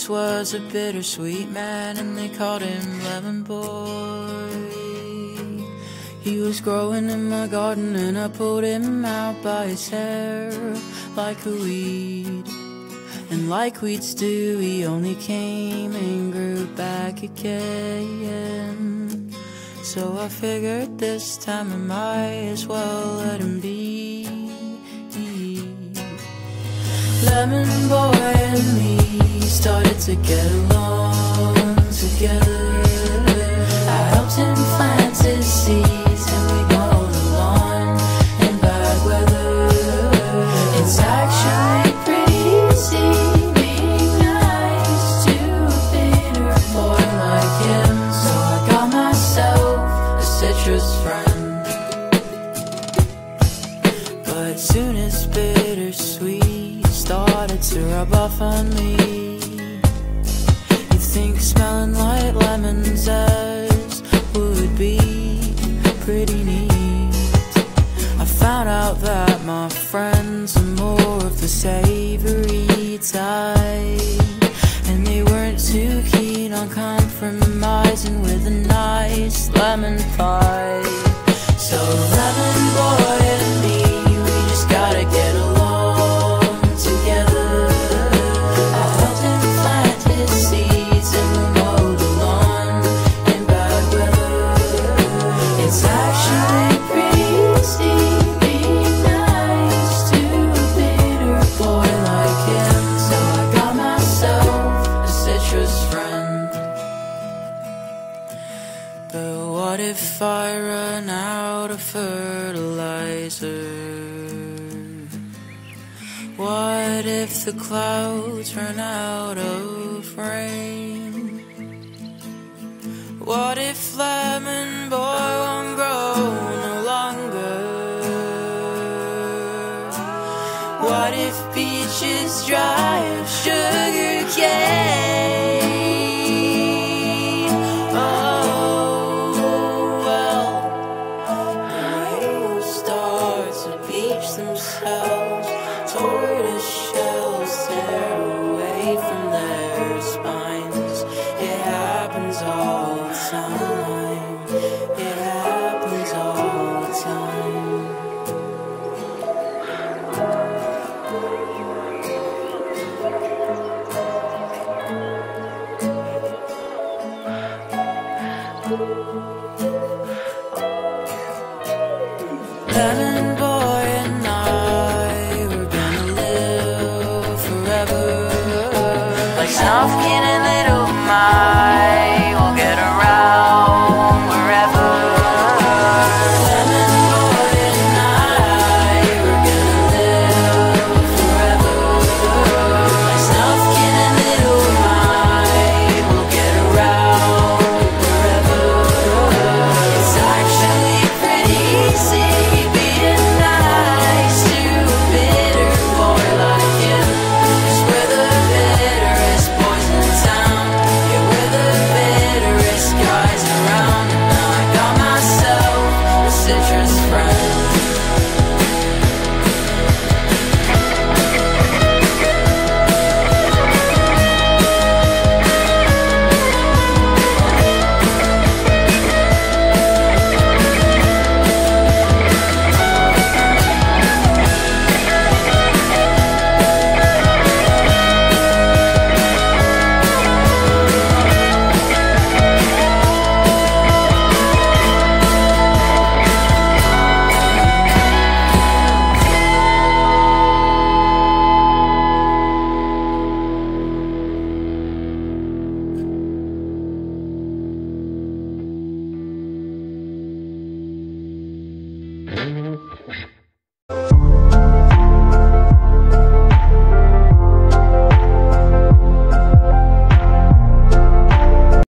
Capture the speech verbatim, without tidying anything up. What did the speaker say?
was a bittersweet man, and they called him Lemon Boy. He was growing in my garden, and I pulled him out by his hair like a weed. And like weeds do, he only came and grew back again. So I figured this time I might as well let him be. Lemon Boy and me started to get along together. I helped him plant his seeds, and we mowed the lawn in bad weather. It's actually pretty easy being nice to a bitter boy like him. So I got myself a citrus friend. But soon as bittersweet started to rub off on me, you'd think smelling like lemon zest would be pretty neat. I found out that my friends are more of the savory type, and they weren't too keen on compromising with a nice lemon pie. So Lemon Boy and me, we just gotta get along together. I helped him plant his seeds, and we mowed the lawn in bad weather. It's actually pretty easy being nice to a bitter boy like him. So I got myself a citrus friend. But what if I run out of fertilizer? What if the clouds run out of rain? What if Lemon Boy won't grow no longer? What if peaches dry of sugar cane? Oh, well, the rainbow stars to beach themselves. Tortoise shells tear away from their spines. It happens all the time. It happens all the time. Lemon Boy and I, we're gonna live forever. Like Snufkin and Little Mike, we'll get around wherever. Lemon Boy and I, we're gonna live forever. Like Snufkin and Little Mike, we'll get around wherever. It's actually pretty easy being nice to a bitter boy like him. 'Cause we're the bitterest boys in town. Yeah, we're the bitterest guys around. And now I got myself a citrus friend.